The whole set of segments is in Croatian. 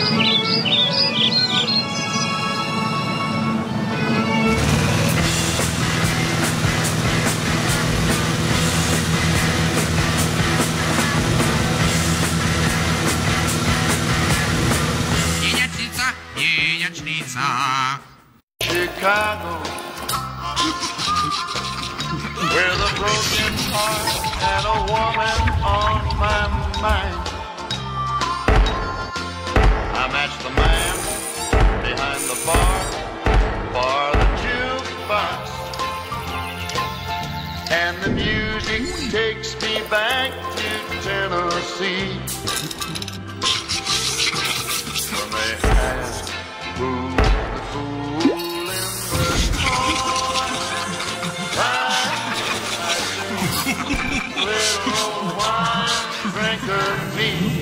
Chicago, with a broken heart and a woman on my mind. I matched the man behind the bar the jukebox, and the music takes me back to Tennessee. When they ask who's the fool in the corner, little wine drinker me.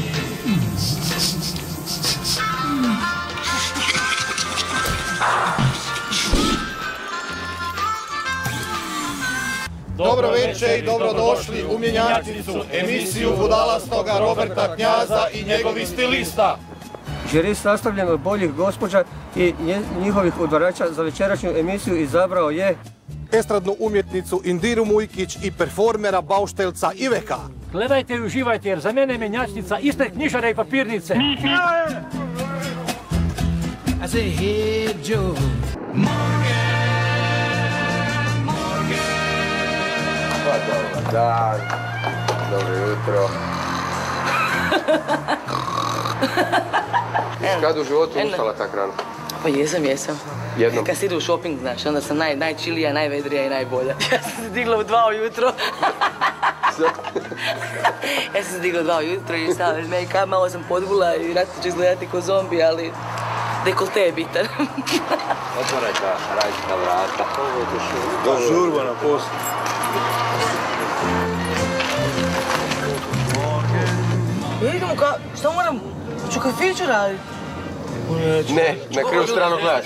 Dobro večer i dobrodošli u Mjenjačnicu, emisiju budalastoga Roberta Knjaza i njegovih stilista. Žiri sastavljen od boljih gospođa i njihovih udvarača za večerašnju emisiju izabrao je Estradnu umjetnicu Indiru Mujkić i performera bauštelca Iveka. Gledajte i uživajte jer za mene je Mjenjačnica iste knjižare i papirnice. I say, hey Joe, Pa dobar dan, dobro jutro. Kad u životu ustala tak rano? Pa jesam. Jednom? Kad si ide u shopping, znaš, onda sam najčilija, najvedrija i najbolja. Ja sam se digla u 2 ujutro. Ja sam se digla u 2 ujutro i stavila make-up, malo sam podgula i vjerojatno ću izgledati ko zombi, ali dekolte je bitan. Otvaraj ta rajska vrata. Do žurba na poslu. Idemo šta moram? Ću kafiću raditi? Ne, na krivu stranu gledaš.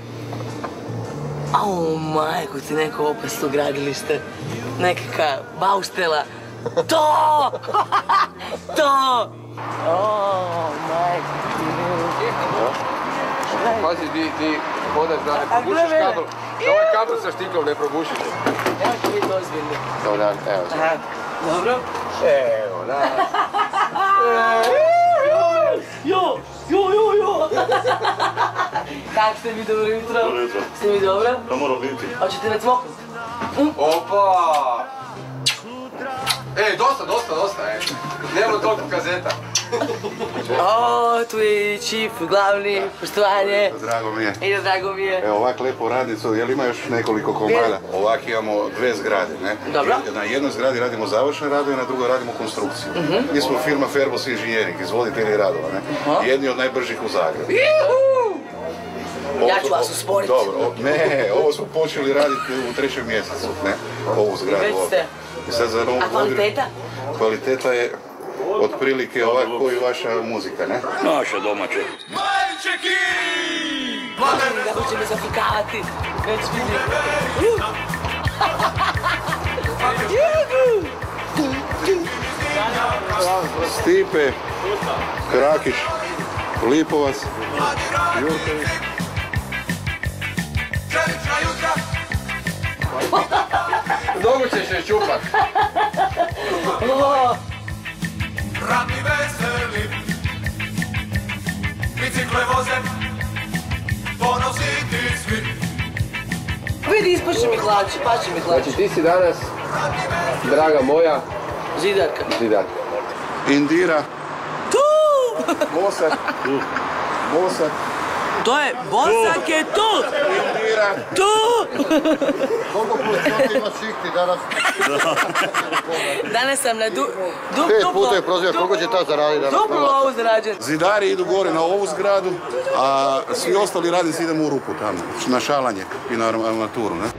Au, majko ti neko opasno gradilište. Nekaka bauštela. To! To! O, majko ti. Pazi, ti hodaš da ne probušiš kabel. Da ovaj kabel sa štiklom ne probušiš. Evo ću biti ozbiljni. Dobar dan, evo sad. Dobro? Evo, nas. Jo! Kako ste mi, dobro jutro? Dobro jutro. Ste mi dobro? Da moram biti. Hoćete me cmoknut? Opa! Dosta, Nemamo toliko kazeta. O, tu je Čip, glavni, poštovanje. Drago mi je. Drago mi je. Evo ovak lijepu radnicu, jel ima još nekoliko komada? Ovak imamo 2 zgrade, ne? Dobro. Na jednoj zgradi radimo završne radove, na drugoj radimo konstrukciju. Mi smo firma Ferbos Inženjering, izvoditelji radova, ne? Jedni od najbržih u Zagrebu. Ja ću vas usporiti. Dobro, ovo smo počeli raditi u 3. mjesecu, ne? Ovu zgradu. Već ste. A kvaliteta? Kvaliteta je otprilike ovak koji vaša muzika, ne? Naša domaća. Majčeki! Kako će me zafikavati? Već vidim. Stipe, Krakiš, Lipovac, Jurković. Mnogo ćeš je čupat. Radni veseli, bicikle voze, ponositi svi. Vidi, ispaši mi hlači, Znači ti si danas, draga moja, Zidarka. Indira. Tu! Bosak. To je, Bosak je tu! Indira. Tu! Koliko proizvodnje ima šihti danas? Danas sam na 5 puta je proziva, koliko će ta zaraditi danas? duplo ovu zarađen. Zidari idu gore na ovu zgradu, a svi ostali radnici idemo u rupu tamo, na šalanje i na armaturu, ne?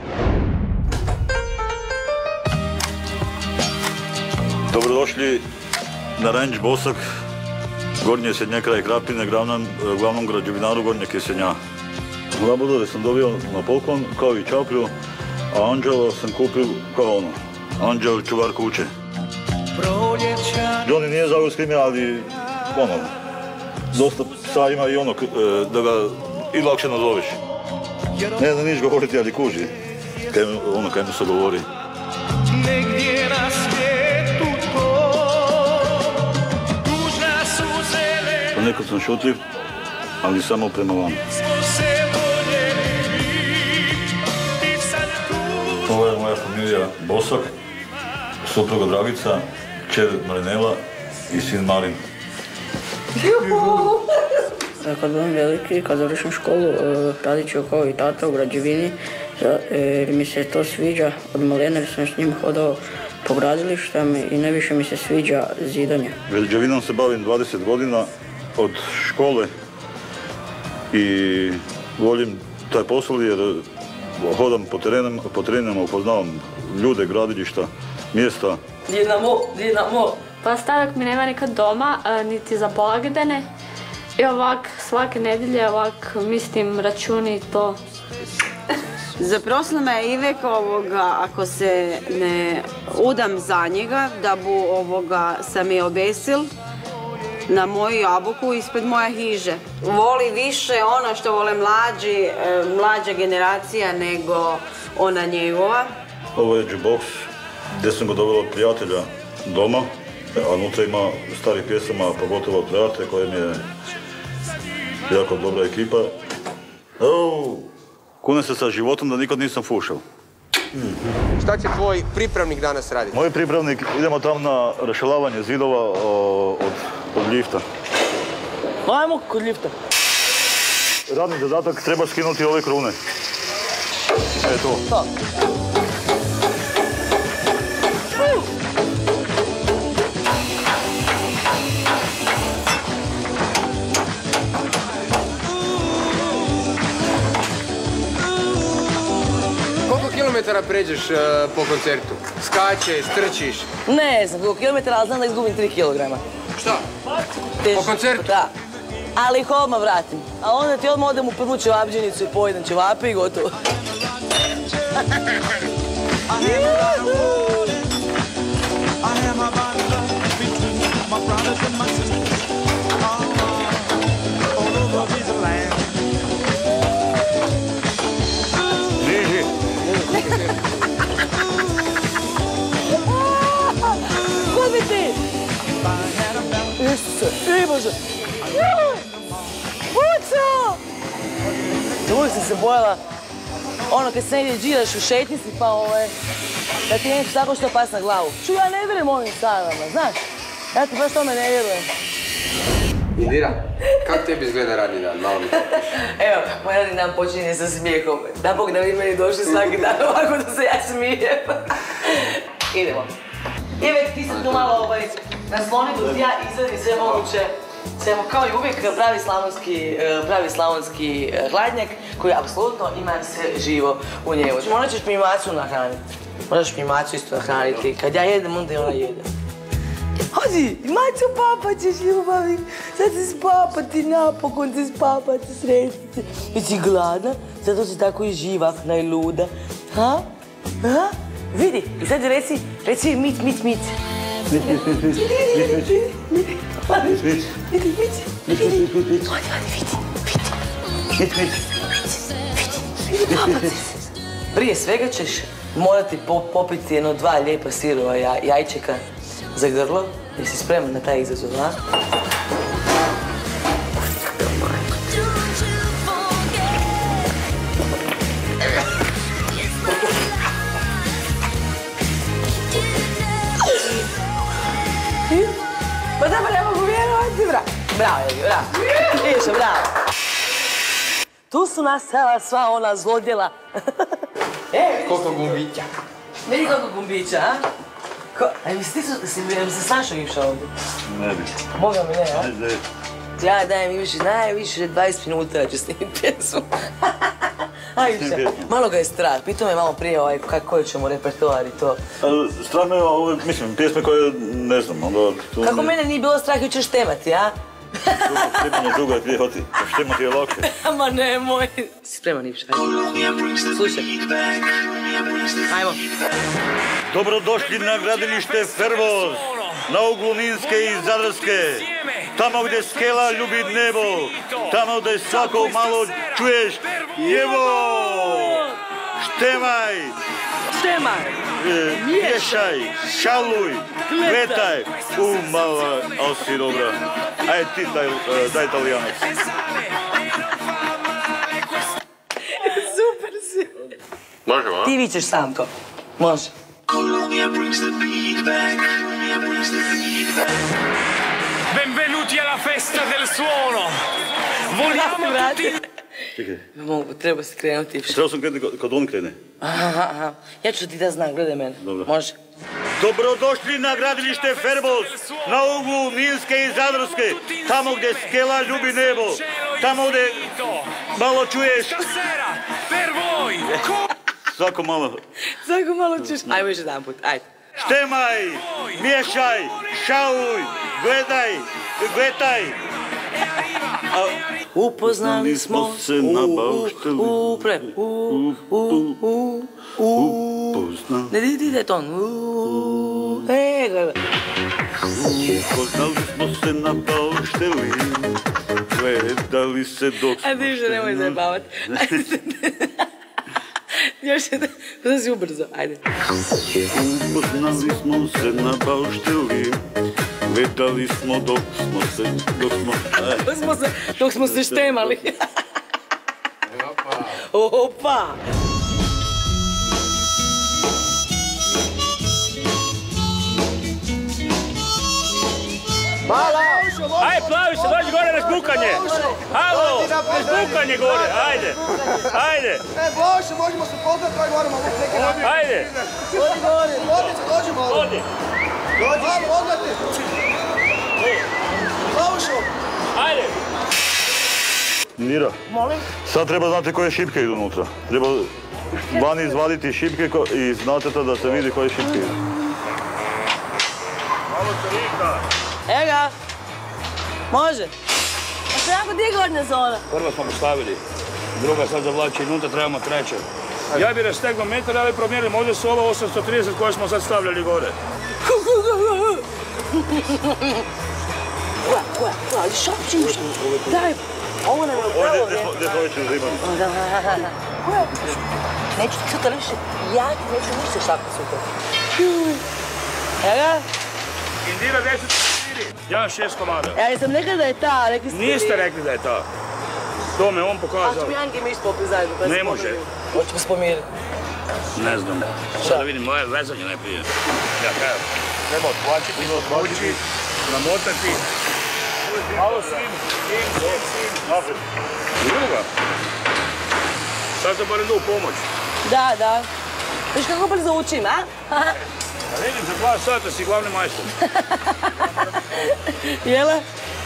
Dobrodošli na Range Bosak, Gornje Jesenja kraj Krapine, glavnom građevinaru Gornjeg Jesenja. Labudove sam dobio na poklon, kao i čaplju, a anđela sam kupio kao ono, anđel čuvar kuće. Johnny nije zagorski ime, ali ono, dosta psa ima i ono da ga i lakše nazoveš. Ne znam niš govoriti, ali kuži. Ono kaj mu se govori. Negdje na svijetu to tužna suze. Ponekad sam šutljiv, ali samo prema vama. Ovo je moja familija Bosak, supruga Dragica, kćer Marinela i sin Marin. Kad budem veliki, kad završim školu, radit ću kao i tata u građevini, jer mi se to sviđa od malena, jer sam s njim hodao po gradilištima i najviše mi se sviđa zidanje. Građevinom se bavim 20 godina od škole i volim taj posao jer hodam po terenima, upoznavam ljude, gradilišta, mjesta. Dinamo. Pa stavak mi nema nikad doma, niti za blagdane. I ovak svake nedjelje, ovak mislim računi to. Zaprosila me Ivek ako se ne udam za njega, da bu sam je obesil na moju jabuku ispred moje hiže. Voli više ono što vole mlađa generacija nego ona njegova. Ovo je jukebox gdje sam ga dovela od prijatelja doma, a unutra ima starih pjesama, pogotovo od Trate koja mi je jako dobra ekipa. Kunem se sa životom da nikad nisam fušao. Šta će tvoj pripravnik danas raditi? Moj pripravnik, idemo tamo na rešelavanje zidova od lifta. Ajmo kod lifta. Radni zadatak, treba skinuti ove krune. To. Koliko kilometara pređeš po koncertu? Skačeš, trčiš? Ne znam koliko kilometara, ali znam da izgubim 3 kilograma. Šta? Po koncertu? Da. Ali ih odmah vratim. A onda ti odmah odem u prvu ćevapđenicu i pojedem ćevape i gotovo. Kud mi ti? Isuse, i Bože! Puco! Uvijek sam se bojala, ono kad se negdje džiraš u šetnici pa da ti nešto tako što pas na glavu. Ja ne vjerujem ovim sanama, znaš? Ja ti baš tome ne vjerujem. Indira, kako tebi izgleda radni dan? Malo mi popiš. Evo, moj radni dan počinje sa smijehom. Da Bog da vi meni došli svaki dan ovako da se ja smijem. Idemo. Ivek, ti sam tu malo nasloni dok ja izvedim sve moguće. Kao i uvijek pravi slavonski hladnjak koji apsolutno ima sve živo u njemu. Morat ćeš mi macu nahraniti. Moraš mi macu isto nahraniti. Kad ja jedem, onda i ona jede. Hodi, maco, papa ćeš ljubavi. Sad se spapati, napokon se spapati, sretnice. Jesi gladna? Zato si tako i živahna i luda. Ha? Ha? Vidi, i sad reci mit. Prije svega ćeš morati popiti jedno 2 lijepa sirova jajčeka za grlo. Jesi spreman na taj izazov, a? Pa da, ne mogu vjerovati, bravo, Iviša, bravo. Tu su nastala sva ona zlodjela. Koliko gumbića? Vidi koliko gumbića, a? Jesi se snašao Iviša ovdje? Ne bi. Boga mi ne, a? Ja dajem Iviši najviše 20 minuta da ću snimiti pjesmu. A Iviša, malo ga je strah. Pitao me malo prije koji ćemo repertoar i to. Strah me je, mislim, pjesme koje ne znam, onda... Kako mene nije bilo strah jučer štemati, a? Štemanje druga je prije hoti. Štemati je lakše. Ma nemoj. Si spreman, Iviša, ajde. Slušaj. Ajmo. Dobrodošli na gradilište Fervoz, na uglu Ninske i Zadarske. tamo gdje skela ljubi nebo, tamo gdje svako malo čuješ jevo, štemaj, miješaj, šaluj, gletaj, mala, ali si dobra. Ajde ti, daj Italijanac. Super si. Može, va? Ti vičeš sam to. Može. Benvenuti alla festa del suono! Vogliamo tutti... Čekaj. Treba se krenuti. Trebao sam krenuti kad on krene. Aha. Ja ću ti da znam, gledaj mene. Dobro. Može. Dobrodošli na gradilište Ferbos, na uglu Minske i Zadrske, tamo gdje skela ljubi nebo, tamo gdje malo čuješ... Svako malo. Svako malo ćeš... Ajmo još jedan put, ajde. Štemaj, miješaj, šaluj, gledaj. Upoznali smo se na baušteli. Ne ide ton. Gledaj. Upoznali smo se na baušteli, gledali se dok smo... Ajde više, nemoj zajebavati. Još jedan, da si ubrzo, ajde. Upoznali smo se na baušteli, gledali smo dok smo se štemali. Opa! Ajde, Plaviše, dođi gore na žbukanje. Halo, na žbukanje gore, ajde. Boše, možemo se pozdati, aj moramo ovdje neke raditi. Ajde. Odi gore. Dođemo ovdje. Dođi, odlati. Bošo. Ajde. Mira, sad treba znati koje šipke idu unutra. Treba vani izvaditi šipke i znate to da se vidi koje šipke idu. Malo čovika. Evo ga. Može. A što jako gdje je gornja zona? Prvo smo postavili, druga sad zavlači unutra, trebamo treće. Ja bi rastegao metar, ali promijenim, ovdje su ova 830 koje smo sad stavljali gore. Koja, ali šapćiš? Daj, ovo nam je upravo, ne? Gdje smo već uzimali? Koja? Neću ti sutra više, ja ti neću ništa šapati sutra. Evo ga. Indira 10 ja 6 komada. Ja jesam rekla da je ta, rekli ste... Niste rekli da je ta. To me on pokazao. A ćemo Janke mi ispopiti zajedno. Ne može. Hoćemo spomiriti. Ne znam. Sad da vidim moje vezanje najprije. Ja kažem. Treba otplačiti, odvući, namotati. Malo svim. Napred. Druga. Sad sam barem da u pomoć. Da. Viš kako brzo učim, a? A vidim, za 2 sata si glavni majstor. Jele?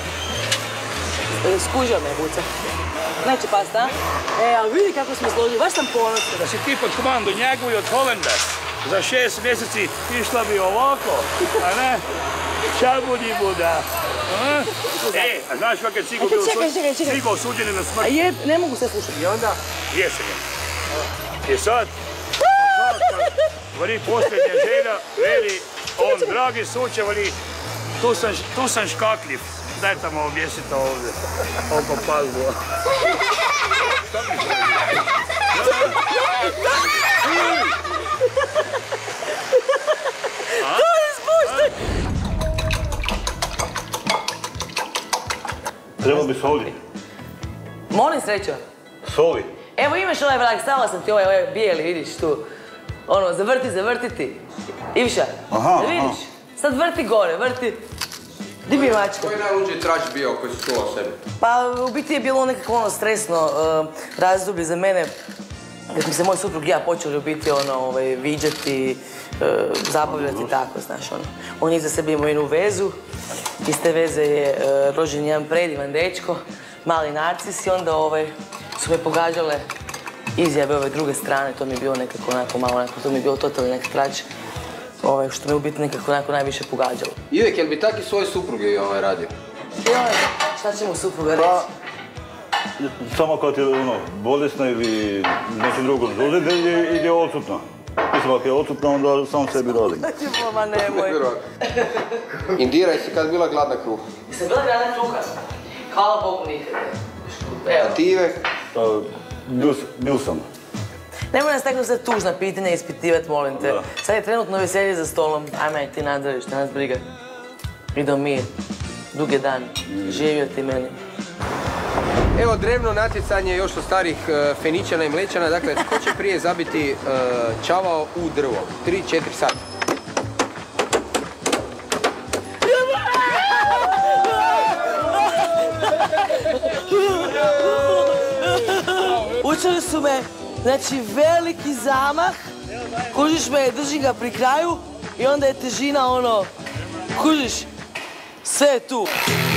Skužio me buca. Neće past, a? Ali vidi kako smo složili, baš sam ponosna. Da si ti pod komandu njegovu i od Holenda, za 6 mjeseci išla bi ovako, a ne? Čabudi buda. A znaš kako je Cigo osuđeni na smrt? Ne mogu se slušati. I onda jesen je. I sad, veli posljednja žena, veli on, dragi suče, veli, tu sam škakljiv. Daj tamo objesite ovdje, oko palbu. Šta mi se To je spuštaj! Treba bi soli. Molim srećo. Soli. Evo imaš ovaj vrag, stavila sam ti ovaj bijeli, vidiš tu. Ono, zavrti. Ivša, vidiš? Sad vrti gore, vrti. Di bi mačka? Koji je najluđi trač bio koji si čuo o sebi? Pa u biti je bilo nekako ono stresno razdoblje za mene. Kad smo se moj suprug i ja počeli u biti viđati, zabavljati i tako, znaš ono. On je iza sebe imao jednu vezu. Iz te veze je rođen jedan predivan dečko, mali narcis i onda su me pogađale izjave ove druge strane. To mi je bilo nekako onako malo, to mi je bilo totalni nek trač. Što me u biti nekako onako najviše pogađalo. Ivek, jel bi tak i svoje supruge radio? Šta će mu supruga reći? Samo kad je bolesna ili nešto drugo, ili je odsutna. Mislim, ako je odsutna, onda sam sebi radim. Ma nemoj. Indira, jesi kad bila gladna kruha? Jesam bila gladna kruha? Hvala Bogu nikad. A ti Ive? Bil sam. Nemoj nas tako sad tužna pitanja ispitivat, molim te. Sad je trenutno veselje za stolom. Ajme, ti nadreviš, šta nas briga. Idemo mir. Dug je dan. Živio ti meni. Evo drevno natjecanje još od starih Feničana i Mlečana. Dakle, tko će prije zabiti čavao u drvo? 3-4 sata. Učili su me, znači veliki zamah, kužiš me, držim ga pri kraju i onda je težina ono, kužiš, sve je tu.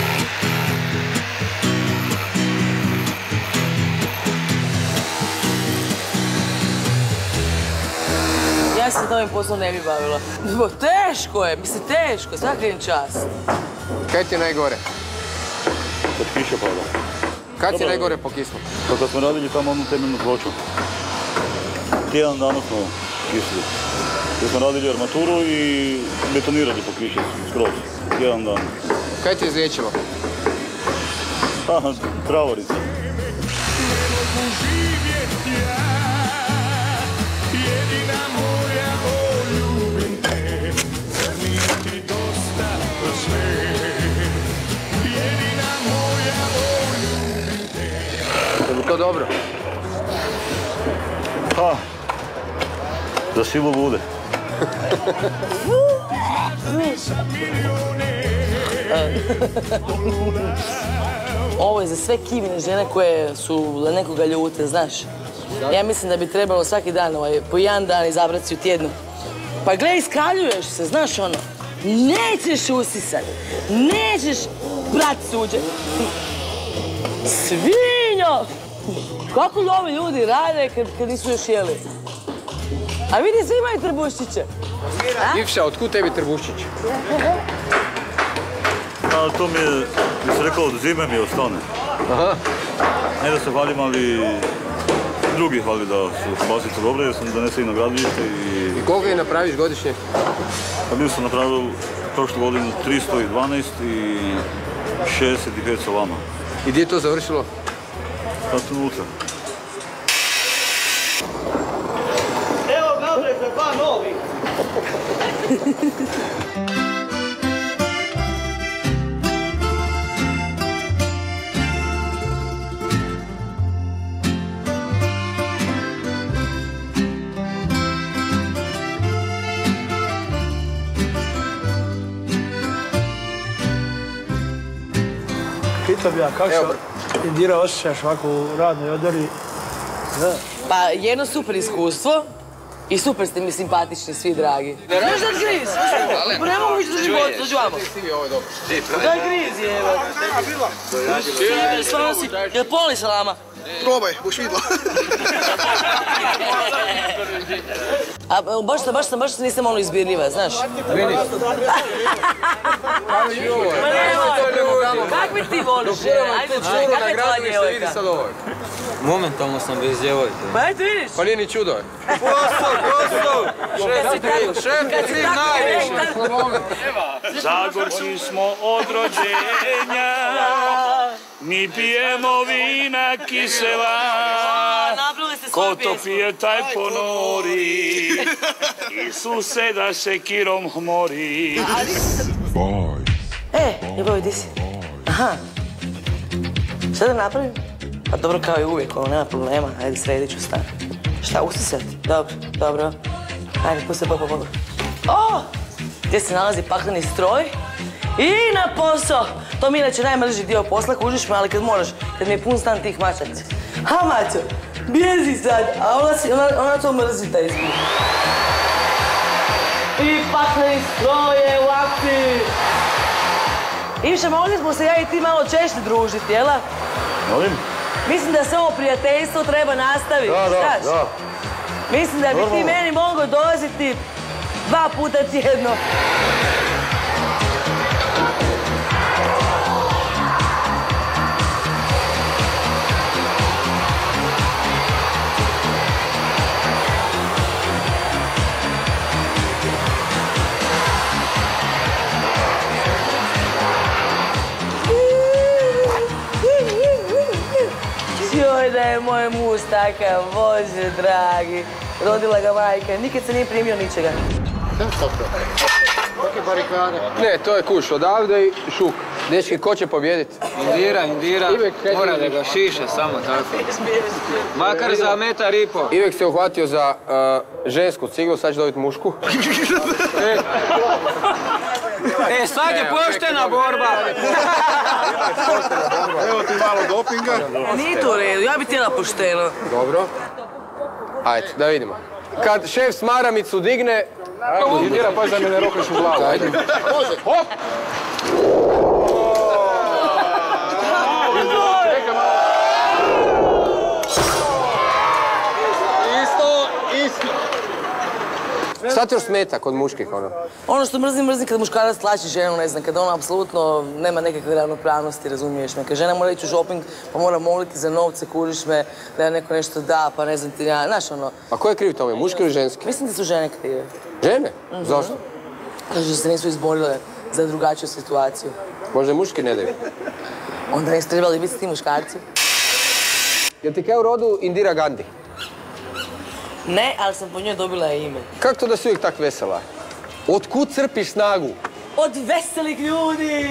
Ja se ovim poslom ne bi bavila. Teško je, mislim teško, svaka im čast. Kaj ti je najgore? Kad kiša pada. Kad si najgore pokislo? Pa kad smo radili tamo onu temeljnu ploču. Tjedan dana smo kisli. Jer smo radili armaturu i betonirali po kiši skroz. Tjedan dan. Kaj ti je izliječilo? Travarica. Je li to dobro? Ha, za silu bude. Ovo je za sve kivine žene koje su na nekoga ljute, znaš. Ja mislim da bi trebalo svaki dan, po jedan dan izabrati si u tjednu. Pa gle, iskaljuješ se, znaš ono. Nećeš usisati, nećeš brat suđe. Svinjo! Kako li ovi ljudi rade kad nisu još jeli? A vidi, svi imaju trbuščiće. Ivša, otkud tebi trbuščić? To mi je, bi se rekao, od zime mi ostane. Aha. Ne da se hvalim, ali drugi hvali da su kobasice dobre, jer sam donesao i na gradilište i... I koliko je napraviš godišnje? Pa bio sam napravio prošlu godinu 312 i 65 salama. I gdje je to završilo? Sad sam unutra. Evo Gabriel, dva novih. Pitam ja, kako se Indira osjećaš ovako u radnoj odori? Pa jedno super iskustvo i super ste mi simpatični, svi dragi. Znaš da griz? Pa ne mogu više dođi vodu, dođi vamo. Daj griz, jeba. Stvarno si, jel poli salama? Probaj, buš vidla. A baš se nisam ono izbirljiva, znaš? Vidi. Kak bi ti voliš? Ajde, kak je tvoja djevojka? Momentalno sam bez djevojke. Pa ajde vidiš. Pa nije ni čudo. Prostor! Šef ti kriv najviše. Zagorci smo od rođenja, mi pijemo vina kisela, ko to pije taj ponori, Isuse da se kirom hmori. Ljubavi, di si? Aha. Šta da napravim? Pa dobro, kao i uvijek, ovo nema problema. Ajde, sredit ću stan. Šta, usisati? Dobro. Ajde, pusti, popa. O! Gdje se nalazi pakleni stroj? I na posao! To mi inače najmrži dio posla, kužiš me, ali kad moraš, kad mi je pun stan tih mačaca. Ha, mačo, bjezi sad, a ona to mrzi, taj izgled. I pakleni stroj je u akciji! Ivša, mogli smo se ja i ti malo češće družiti, jela? Molim? Mislim da se ovo prijateljstvo treba nastaviti, znaš? Da. Mislim da bi ti meni mogao dolaziti 2 puta tjedno. Joj, da je moj muž takav, Bože dragi. Rodila ga majka, nikad se nije primio ničega. Kakve barikade? Ne, to je kuš, odavde i šuk. Dečki, ko će pobjediti? Indira, mora da ga šiše, samo tako. Makar za metar i po. Ivek se uhvatio za žensku ciglu, sad će dobiti mušku. Sad je poštena borba. Evo ti malo dopinga. Nije to u redu, ja bi htjela pošteno. Dobro. Ajde, da vidimo. Kad šef s maramicu digne... Indira, pazi da me ne rokneš u glavu. Ajde. Hop! Šta ti još smeta kod muških, ono? Ono što mrzim kad muškarac tlači ženu, ne znam, kada ona apsolutno nema nekakve ravnopravnosti, razumiješ me. Kad žena mora ići u shopping, pa mora moliti za novce, kuriš me, da je neko nešto da, pa ne znam ti ja, znaš ono. A ko je kriv tome, muški ili ženski? Mislim da su žene krive. Žene? Zašto? Zato što se nisu izborile za drugačiju situaciju. Možda i muški ne daju. Onda nisu trebali biti ti muškarci. Jel ti kaj u rodu Indira Gandhi? Ne, ali sam po njoj dobila ime. Kako to da si uvijek tak vesela? Otkud crpiš snagu? Od veselih ljudi!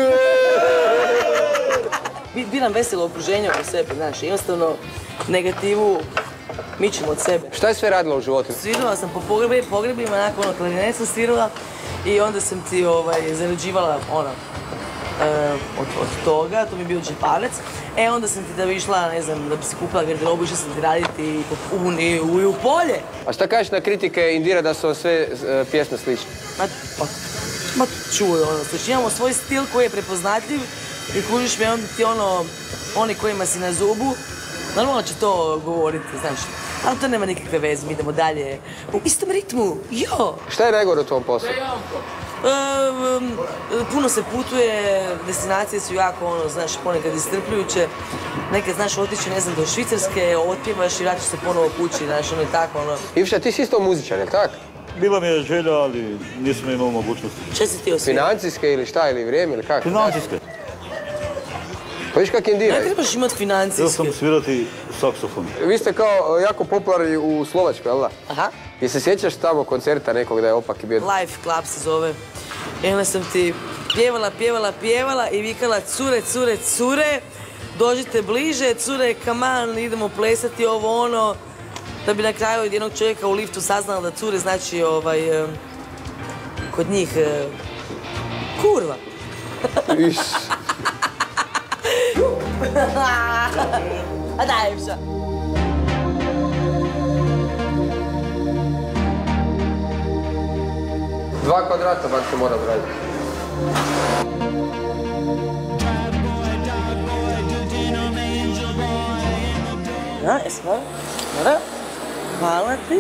Biram veselo okruženje oko sebe, znaš, jednostavno negativu mičem od sebe. Šta je sve radila u životu? Svirala sam po pogrebima, nakon ono klarinet sam svirala i onda sam ti zarađivala ono, od toga, to mi je bio džeparac. Onda sam ti da bi išla, ne znam, da bi si kupila garderobu, išla sam ti raditi u polje. A šta kažeš na kritike Indira da su sve pjesme slične? Ma čuj, slični, imamo svoj stil koji je prepoznatljiv i kužiš me, onda ti oni kojima si na zubu, normalno će to govoriti, znaš. Ali to nema nikakve veze, mi idemo dalje u istom ritmu, jo! Šta je najgore u tvom poslu? Puno se putuje, destinacije su jako, znaš, ponekad istrpljujuće. Nekad, znaš, otići, ne znam, do Švicarske, otpjevaš i vraćaš se ponovo kući, znaš, ono je tako, ono. Ivša, ti si isto muzičar, jel' tak? Bila mi je želja, ali nisam imao mogućnosti. Šta si ti osvijeti? Financijske ili šta, ili vrijeme, ili kako? Financijske. Pa viš kak Indira? Ne trebaš imati financijske. Htio sam svirati saksofon. Vi ste kao jako popularni u Slovačkoj, jel' da? Aha. I se sjećaš tamo koncerta nekog da je opak i bjedno? Life Club se zove. I onda sam ti pjevala i vikala cure, dođite bliže, cure, kaman, idemo plesati ovo ono. Da bi na kraju od jednog čovjeka u liftu saznala da cure znači kod njih kurva. Iš. A daj, Ivša. Dva kvadrata bar se mora odraditi. Da, jesmo? Mora? Hvala ti.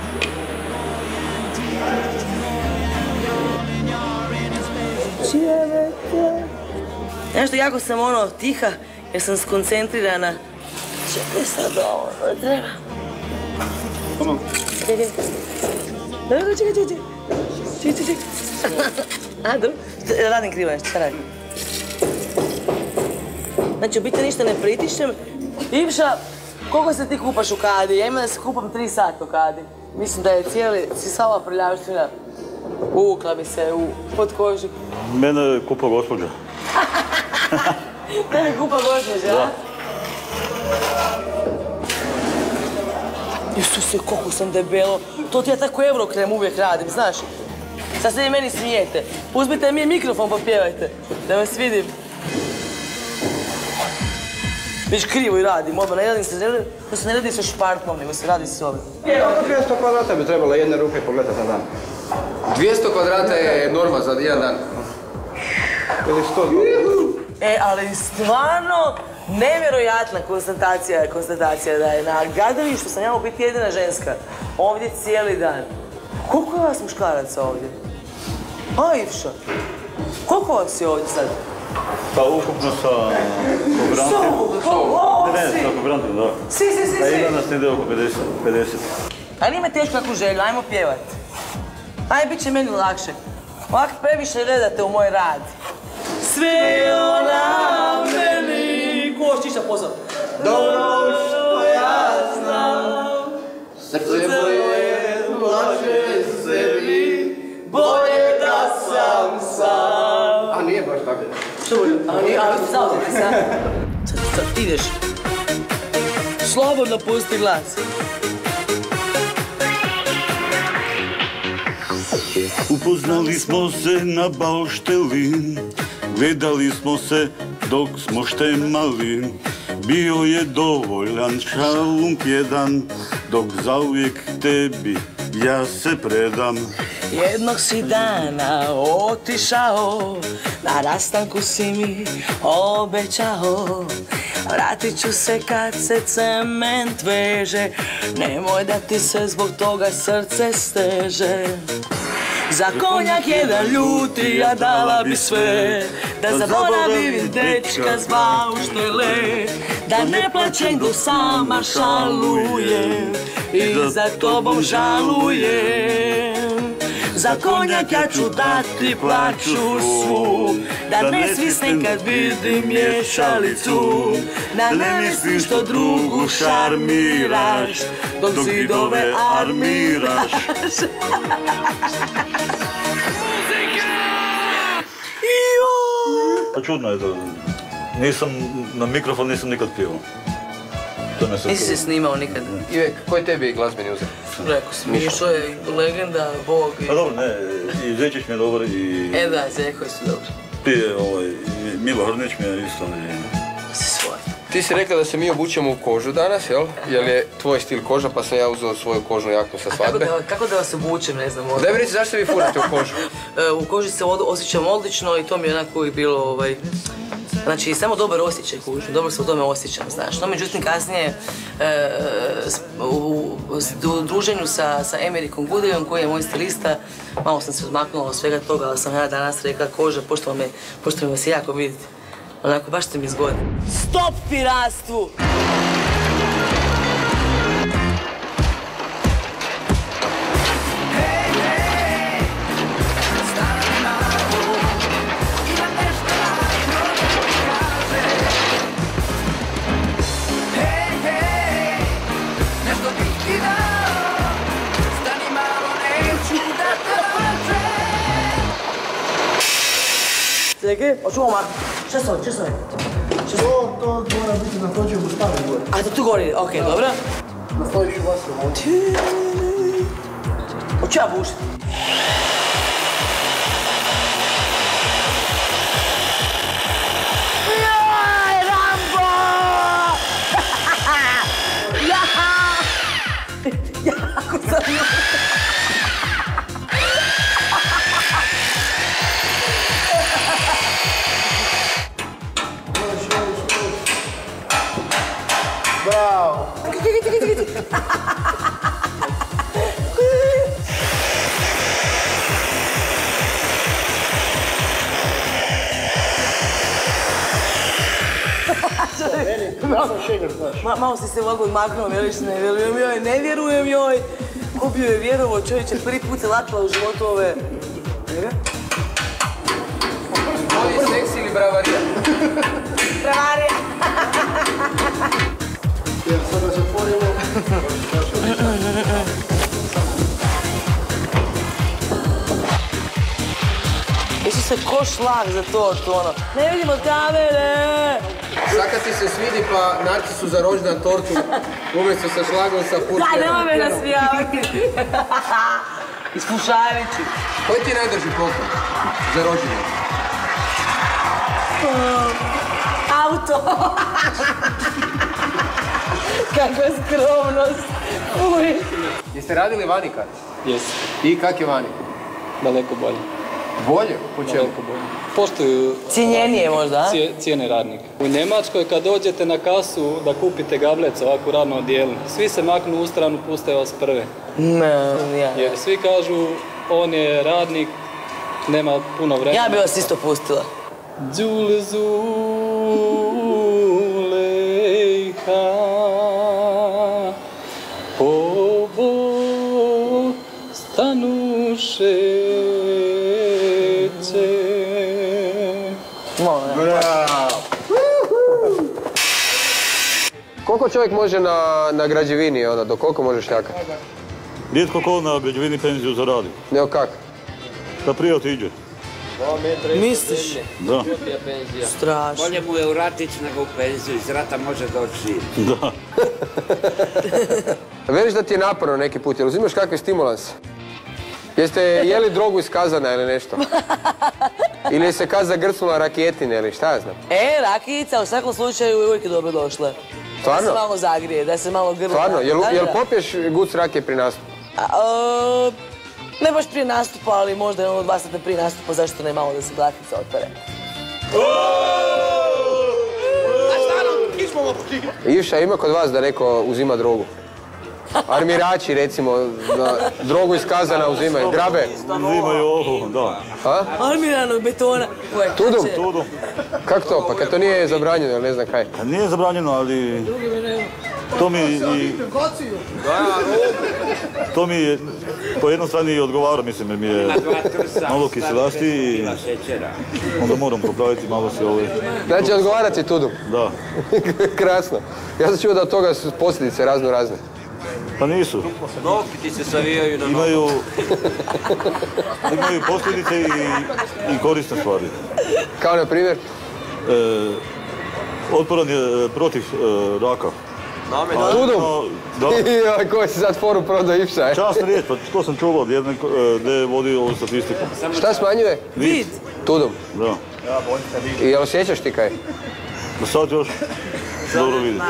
Nešto, jako sam tiha jer sam skoncentrirana. Čekaj sad ovo, treba. Čekaj. A, dobro. Radim krivo nešto, šta radim? Znači, u biti ništa ne pritišćem. Ivša, koliko se ti kupaš u kadi? Ja imam da se kupam 3 sata u kadi. Mislim da je si sva ova prljavština uvukla bi se pod kožu. Mene kupa gospođa. Tebe kupa gospođa, a? Isuse, koliko sam debelo. To ti ja tako Eurokrem uvijek radim, znaš? Sad se i meni smijete. Uzmite mi mikrofon pa pjevajte, da vas vidim. Već krivo i radim, odmah ne radi se špartnom, nego se radi s ovim. 200 kvadrata bi trebalo jedne ruke pogledati na dan. 200 kvadrata je norma za jedan dan. Ili 100. Ali stvarno nevjerojatna konstatacija da je na gradilištu sam ja u biti jedina ženska. Ovdje cijeli dan. Koliko je vas muškaraca ovdje? A, Ivša, koliko vas je ovdje sad? Pa ukupno sa kobrantom, da. Svi. A ima nas negdje oko 50. Ali ima teško kakvu želju, ajmo pjevat. Aj, bit će meni lakše. Ovak previše redate u moj rad. Sve ona meni... Ko još tiša pozor? Dobro! Srce moje laže sebi, bolje da sam sam. A nije baš tako. Što bolje? Ali zauzeti se. Sad ideš. Slobodno pusti glas. Upoznali smo se na baušteli, gledali smo se dok smo štemali. Bio je dovoljan šalunk jedan, dok zauvijek tebi ja se predam. Jednog si dana otišao, na rastanku si mi obećao. Vratit ću se kad se cement veže, nemoj da ti se zbog toga srce steže. Za konjak jedan ljuti ja dala bi sve, da zaboravim dečka s bauštele, da ne plaćem dok sama šalujem i za tobom žalujem. Za konjak ja ću dati plaću svu, da ne svisnem kad vidim mješalicu, da ne mislim što drugu šarmiraš, dok zidove armiraš. Pa čudno je da na mikrofon nisam nikad pio. Nisi se snimao nikad? Ivek, ko je tebi glazbeni uzor? Rekao si, Mišo je legenda, bog i... Pa dobro, ne, i Zečić mi je dobar i... Da, Zekovi su dobri. Prije, Milo Hrnić mi je isto Si svoj. Ti si rekla da se mi obučemo u kožu danas, jel? Jer je tvoj stil koža, pa sam ja uzeo svoju kožnu jaknu sa svadbe. Kako da vas obučem, ne znam. Daj mi reći zašto vi furate u kožu? U koži se osjećam odlično i to mi je onako uvijek bilo, znači, samo dobar osjećaj kužu, dobro se u tome osjećam, znaš. No, međutim, kasnije, u druženju sa Emerikom Gudijom, koji je moj stilista, malo sam se odmaknula od svega toga, ali sam ja danas rekla koža, pošto me se jako vidite. Onako, baš ste mi zgodni. Stop piratstvu! Čekaj, očuvamo Marko. Šta se ovdje? To mora biti na tođe u stavi gore. A to tu gori, okej, dobro. Nastaviš u vas ovdje. Hoću ja bušiti? Jaj, Rambo! Jako sam ju... Bravo! Malo si se ovako odmaknuo, veliš, ne vjerujem joj, ne vjerujem joj. Kupio je vjerovo, čovječe, prvi put se lakla u životu ove... Ovo je seks ili bravarija? Bravarija! Sad da se otvorimo. Jesu se ko šlag za to što ono, ne vidimo kamere! Sad kad ti se svidi pa Narcisu za rođendan tortu umjesto sa šlagom sa putnjama. Daj, nemoj me nasmijavati! Ispušavići. Koji ti je najdrži poklon za rođendan? Auto! Kakva skromnost! Uj! Jeste radili vani kad? Jesi. I kak je vani? Daleko bolje. Bolje? Po čemu? Daleko bolje. Poštuju... Cijenjenije možda? Cijene radnika. U Njemačkoj kad dođete na kasu da kupite gablec ovako radno odijelu, svi se maknu u stranu, puste vas prve. Ne, ja. Jer svi kažu, on je radnik, nema puno vremena. Ja bi vas isto pustila. Đule Zulejha, ovo stanuše. Koliko čovjek može na građevini, do koliko može šljakati? Rijetko ko na građevini penziju zaradi. Nego kak? Da prije otiđe. Misliš? Da. Strašno. Bolje mu je u ratić nego u penziju, iz rata može doći živ. Da. Veliš da ti je naporno neki put, jel uzimaš kakve stimulanse? Jeste jeli drogu iz kazana ili nešto? Ili je se kaza grcnula raketine ili šta ja znam? Rakijica u svakom slučaju je uvijek dobro došla. Stvarno? Da se malo zagrije, da se malo grla. Stvarno? Jel popiješ guc rakije pri nastupu? Ne baš prije nastupa, ali možda je 2 sata prije nastupa, zašto ne malo da se glatica otpere. Ivša, ima kod vas da neko uzima drogu? Armirači, recimo, drogu iz kazana uzimaju, grabe? Uzimaju ovo, da. Armiranog betona. Tudum? Kako to? Pa kad to nije zabranjeno, ili ne znam kaj? Nije zabranjeno, ali... To mi je po jednoj strani odgovara, mislim, jer mi je malo kiselasti i onda moram popraviti malo se ove... Znači, odgovarati tudum? Da. Krasno. Ja sam čuo da od toga su posljedice razne. Pa nisu. Nokti ti se savijaju na nogu. Imaju posljedice i korisne stvari. Kao na primjer? Otporan je protiv raka. Tudum? Da. Koji si sad foru prodao Ivša? Časna riječ, pa to sam čuo od jedne gdje je vodio ovu statistiku. Šta smanjuje? Vid. Tudum? Da. I jel osjećaš ti kaj? Sad još dobro vidim.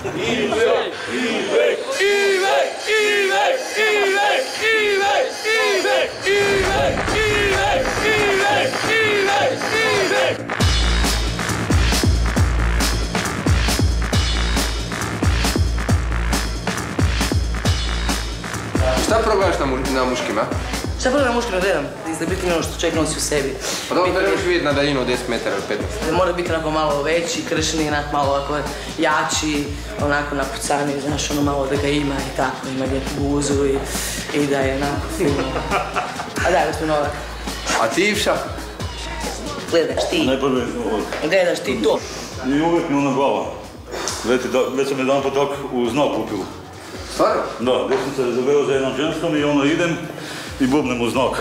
Šta progledaš na muškima? Šta prvo na muškima gledam? Da biti ono što čovjek nosi u sebi. Pa dobro, da nemaš vidjeti na daljinu od 10 metara ili 15. Da mora biti onako malo veći, kršni, onako malo ovako jači, onako napucani, znaš, ono malo da ga ima i tako, ima lijepu guzu i da je onako fino. A da, gospodin Novak. A ti, Ivša? Gledaš ti. Gledaš ti to. I uvijek mi ona glava. Već sam jedan tak u znak upio. Stvarno? Da, gdje sam se zaveo za jednom ženskom i ono idem i bubnem u znak.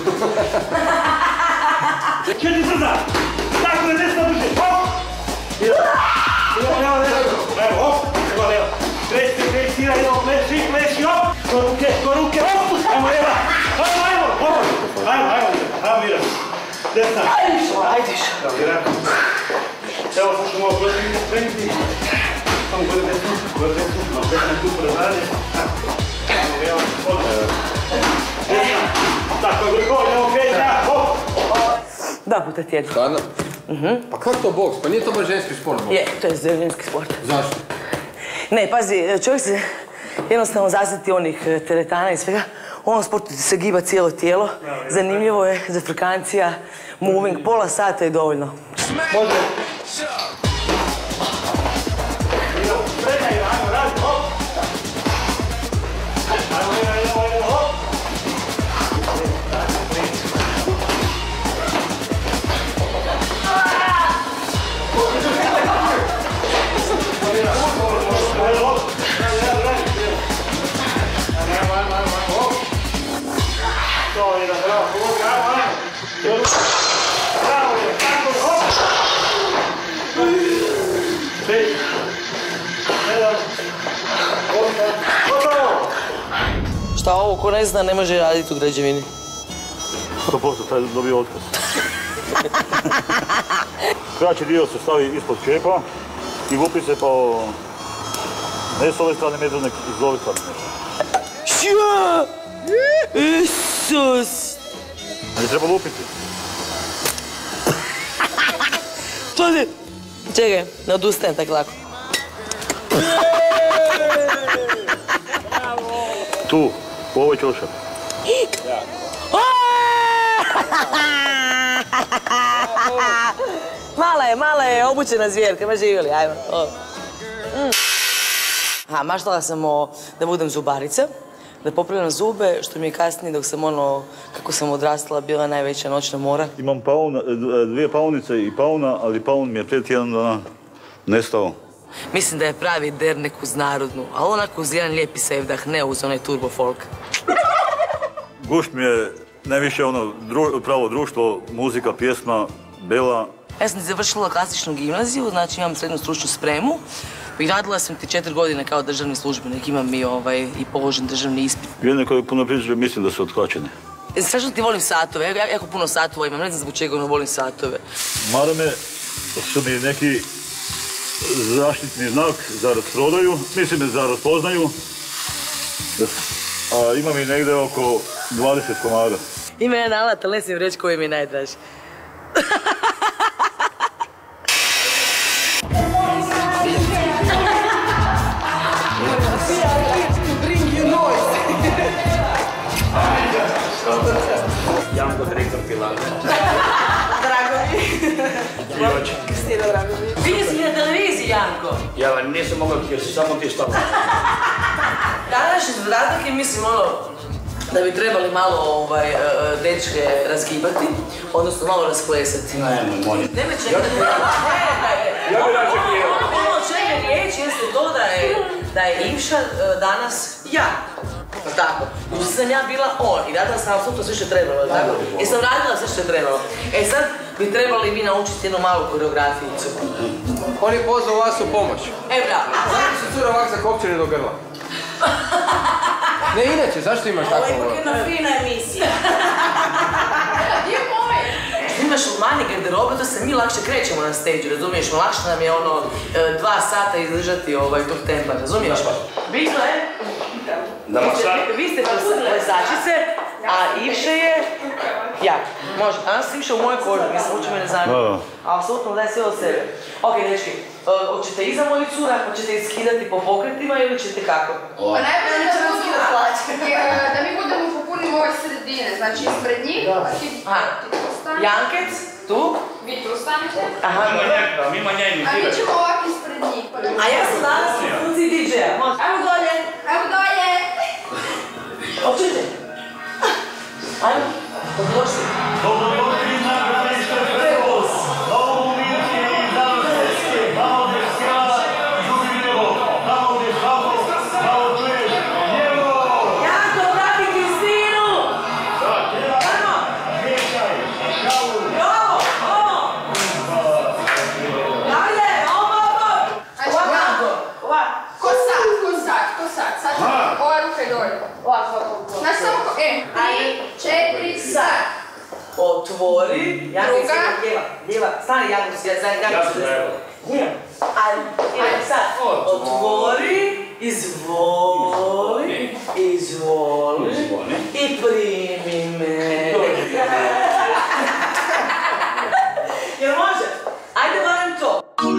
Četiri srca! Tako je, desna duže, hop! Evo, hop! Evo, evo. Kresi, evo, pleši, hop! Ko ruke, hop! Ajmo, evo! Ajmo, hop! Ajmo, Mira. Desna. Ajde. Evo, slušaj malo, krenuti. Samo gore desno, desna tu prezadnje. Evo, desna. Tako, evo, okej, da, hop! 2 puta tjedno. Stvarno? Pa kako to boks? Pa nije to baš ženski sport? Je, to je ženski sport. Zašto? Ne, pazi, čovjek se jednostavno zasjeti onih teretana i svega. U ovom sportu se giba cijelo tijelo. Zanimljivo je, zafrikancija, moving, pola sata je dovoljno. Može. Šta ovo, ko ne zna, ne može raditi u građevini. 100% taj dobio otkaz. Kraći dio se stavi ispod čepa i lupi se pa ne s ove strane metra, nek iz ove strane metra. Šta? Isus! Ali treba lupiti. Pazi! Čekaj, ne odustajem tako lako. Tu, u ovoj čošak. Mala je obučena zvjerka, ima živjeli, ajmo. Maštala sam da budem zubarica, da popravljam zube, što mi je kasnije dok sam kako sam odrastala, bila najveća noćna mora. Imam 2 paunice i pauna, ali paun mi je prije tjedan dana nestao. Mislim da je pravi dernek uz narodnu, ali onako uz jedan lijepi sevdah, ne uz onaj turbo folk. Gušt mi je najviše ono pravo društvo, muzika, pjesma, bela. Ja sam završila klasičnu gimnaziju, znači imam srednju stručnu spremu i radila sam ti 4 godine kao državni službenik, imam i položen državni ispit. Jedne koji puno pričaju mislim da su otkačeni. Strašno ti volim satove, ja jako puno satova imam, ne znam zbog čega volim satove. Marame su mi neki zaštitni znak za rasprodaju, mislim za raspoznaju. A imam i negdje oko 20 komada. Ima jedan alat, ali ne smijem reći koji mi je najdraži. Janko, direktor Pilana. Drago mi. Kristina, drago mi. Vidio si mi na televiziji, Janko. Ja vam nisam mogao jer si samo ti stavila. Današnji zadatak je, mislim, da bi trebali malo dečke razgibati, odnosno malo rasplesati. Nemoj čekati. Ja bi razgibao. Ono čega riječ jeste to da je Ivša danas ja. Tako. Uči sam ja bila on i radila sam apsolutno sve što je trebalo, tako? I sam radila sve što je trebalo. E sad bi trebali vi naučiti jednu malu koreografijicu. On je pozvao vas u pomoć. Bravo. Zašto se cura ovak zakopčeni do grla? Ne, inače, zašto imaš tako ovo? Ovo je jedna fina emisija. Gdje je moj? Imaš manje garderobe, da se mi lakše krećemo na stage, razumiješ? Lakše nam je 2 sata izdržati tog tempa, razumiješ? Bitno je, vi ste plesačice, a Ivša je ja. Može, danas si Ivša u mojoj koži, mislim, uči me ne zanima. Apsolutno daj sve od sebe. Ok, dečki, hoćete iza moju cura, hoćete ih skidati po pokretima ili ćete kako? Pa najbolje da ćemo skidati plaće. Da mi budemo popunimo ove sredine, znači ispred njih, ti tu stanete. Jankec, tu? Vi tu stanete. Mima njeni. A mi ćemo ovako ispred njih. A ja sam danas u funkciji DJ-a. Ajmo dolje. Ajmo dolje. Očite. Ajmo. Dobrodošli. Dobrodošli na gradilište Prevoz. Novo Milke i Zavrske. Tamo gdje skela, ljubi nebo. Tamo gdje šlako, malo čuješ nebo. Janko, vrati Kristinu! Ajmo. Miješaj, šalu. Ovo. Dalje, ovo. Ovako. Ko sad? Sad ćemo ova ruka i dolje. Ovako. Znači samo ko, 3, 4, sad. Otvori. Druga. Lijeva. Stani, ja sam lijeva. Ajde, sad. Otvori. Izvoli. I primi me. Jel može? Ajde, varam to.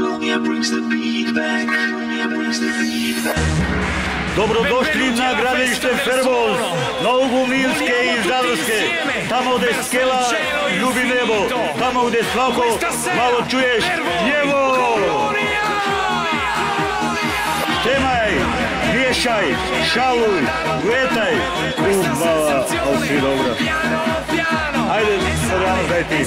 Dobrodošli na gradilište Fervoz, na uglu Milske i Zavrske, tamo gdje skela ljubi nebo, tamo gdje svako malo čuješ njevo. Temaj, miješaj, šaluj, gletaj, bala, ali si dobra. Ajde, sad danas daj ti.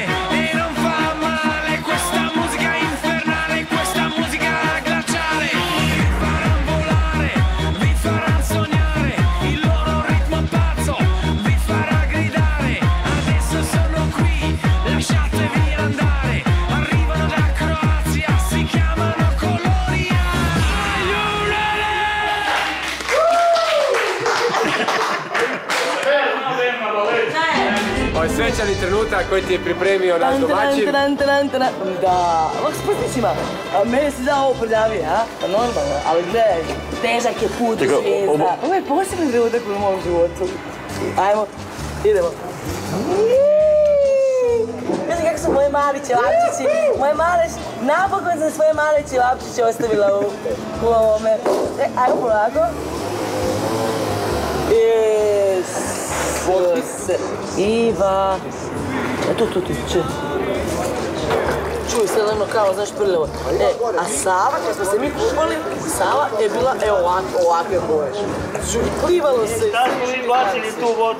Svečani trenutak koji ti je pripremio naš domaćin. Da, ovak spustnicima, mene si dao ovo prljavije, a? Pa normalno, ali gledaj, težak je put do zvijezda. Ovo je posebni trenutak u mom životu. Ajmo, idemo. Gledaj kako su moje mali ćevapčići, napokon sam svoje male ćevapčiće ostavila u ovome. Ajmo polako. Iva. Tu, če. Čuj se ono kao, znaš, prljavo. A Sava, kad smo se mi kupali, Sava je bila, ovakve boje. Plivalo se. Da smo mi bacili tu vodu.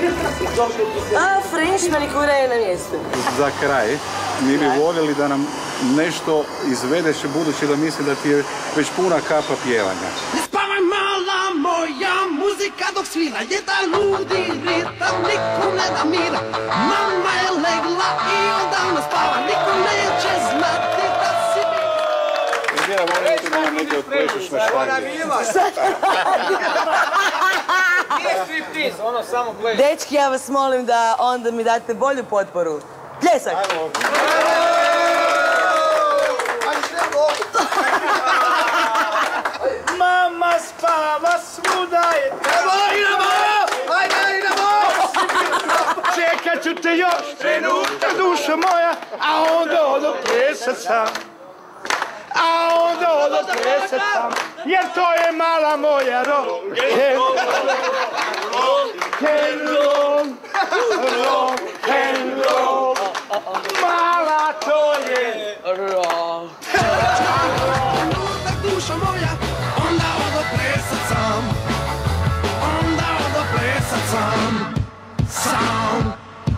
A, Frenchmani kuraju na mjestu. Za kraj, mi bi voljeli da nam nešto izvedeš budući da misli da ti je već puna kapa pjevanja. Ne spavaj mala moja muzika dok svira, jedan ludi ritam, niko ne da mira. Mama je legla i odavno spava, niko neće znati da si mi. Mira, molim te da nam neke otplešeš na štangi. Nije striptease, ono samo pleš. Dečki, ja vas molim da onda mi date bolju potporu. Pljesak! Mama spava svuda je... Idemo! Ajde, idemo! Čekat ću te još trenutak, duša moja, a onda odo plesat sam. A onda odo plesat sam, jer to je mala moja rock and roll, mala to je rock. Duša moja, onda odo plesat sam, onda odo plesat sam, sam.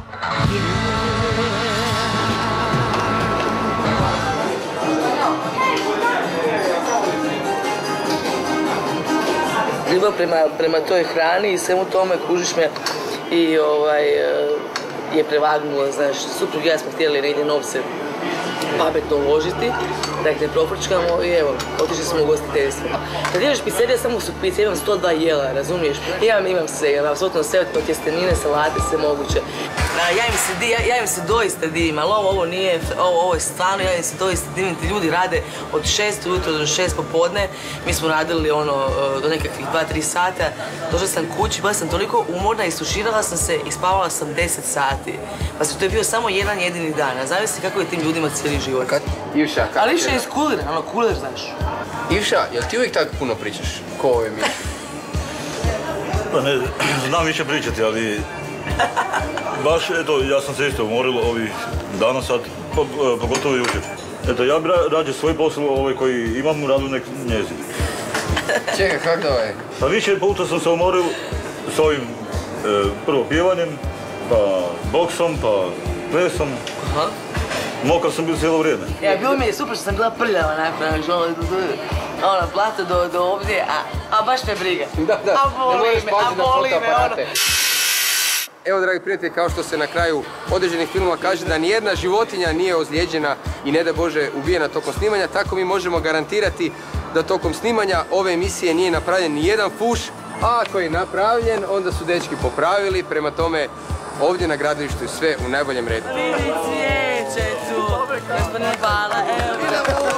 Ljubav prema toj hrani i svemu tome, kužiš me, i je prevagnula, znaš, suprug i ja smo htjeli negdje novce pametno uložiti, da ih ne profrčkamo i evo, otišli smo u gostiteljstvo. Kad ideš pizzerija, samo su pizze, imam 102 jela, razumiješ? Imam sve, imam apsolutno sve, od tjestenine, salate, sve moguće. Ja im se doista divim, ali ovo nije, ovo je stvarno, ja im se doista divim, ti ljudi rade od 6 ujutro do 6 popodne, mi smo radili do nekakvih 2-3 sata, došla sam kući, bila sam toliko umorna, isuširala sam se i spavala sam 10 sati. Pa to je bio samo jedan jedini dan, a zavisi kako je tim ljudima cijeli život. Ivša, kako ali Ivša je iskuliran, kuler, znaš. Ivša, jel ti uvijek tako puno pričaš? Ko ove mi? Pa ne, znam više pričati, ali... Baš, eto, ja sam se isto umorilo ovih dana sad, pogotovo jučer. Eto, ja bi rađe svoj posao koji imam, radu nek njezin. Čekaj, kak da je? Pa više puta sam se umoril s ovim prvo pjevanjem, pa boksom, pa plesom. Mokar sam bio cijelo vrijeme. Ja, bilo mi je super što sam bila prljava najpravo, ono, plato do ovdje, a baš me briga. Da, ne možeš paziti na fotoaparate. Evo, dragi prijatelji, kao što se na kraju određenih filmova kaže da nijedna životinja nije ozlijeđena i ne da Bože ubijena tokom snimanja, tako mi možemo garantirati da tokom snimanja ove emisije nije napravljen nijedan fuš, a ako je napravljen, onda su dečki popravili, prema tome ovdje na gradilištu je sve u najboljem redu. Vidi cvijeće tu, gospodine Bala, evo.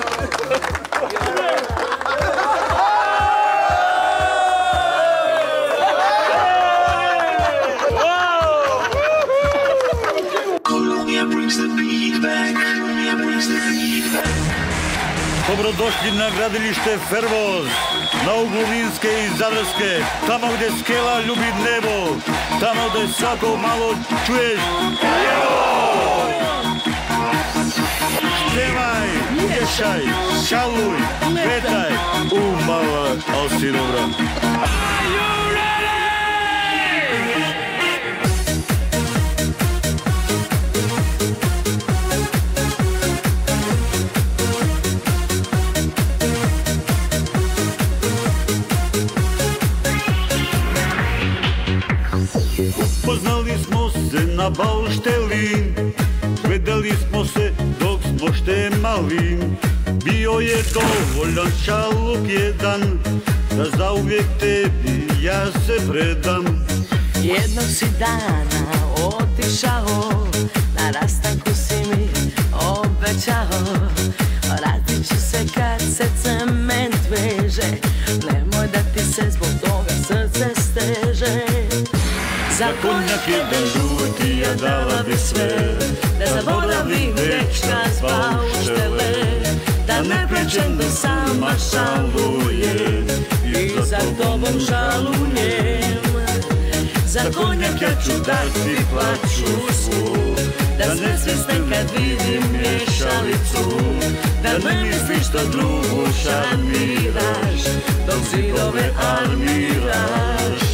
Dobrodošli na gradilište Fervoz, na uglu Vinske i Zadarske, tamo gdje skela ljubi nebo, tamo gdje svako malo čuješ Števaj, miješaj, šaluj, petaj, mala, al si dobra. Poznali smo se na baušteli, gledali smo se dok smo štemali. Bio je dovoljan šaluk jedan, da zauvijek tebi ja se predam. Jednog si dana otišao, na rastanku si mi obećao. Vratit ću se kad se cement veže, nemoj da ti se zbog toga srce steže. Za konjak jedan žuti ja dala bi sve, da zaboravim dečka s bauštele, da ne pređem do sama šaluje i za tobom žalujem. Za konjak ja ću dati plaću svu, da ne svjestem kad vidim mješalicu, da ne misliš što drugu šarmiraš, dok zidove armiraš.